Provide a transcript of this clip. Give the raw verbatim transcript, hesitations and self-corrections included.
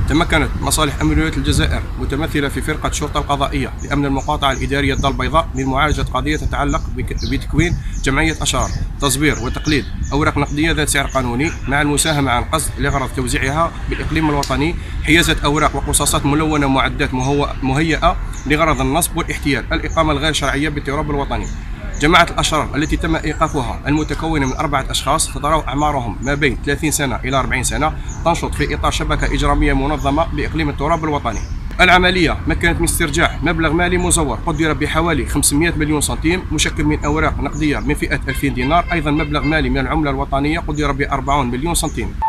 تمكنت مصالح أمن ولاية الجزائر متمثلة في فرقة الشرطة القضائية لأمن المقاطعة الإدارية الدار البيضاء من معالجة قضية تتعلق بتكوين جمعية أشرار تصبير وتقليد أوراق نقدية ذات سعر قانوني مع المساهمة عن قصد لغرض توزيعها بالإقليم الوطني، حيازة أوراق وقصاصات ملونة ومعدات مهيئة لغرض النصب والاحتيال، الإقامة الغير شرعية بالتراب الوطني. جماعة الأشرار التي تم إيقافها المتكونة من أربعة أشخاص تتراوح أعمارهم ما بين ثلاثين سنة إلى أربعين سنة، تنشط في إطار شبكة إجرامية منظمة بإقليم التراب الوطني. العملية مكنت من استرجاع مبلغ مالي مزور قدر بحوالي خمسمائة مليون سنتيم مشكل من أوراق نقدية من فئة ألفين دينار، أيضا مبلغ مالي من العملة الوطنية قدر ب أربعين مليون سنتيم.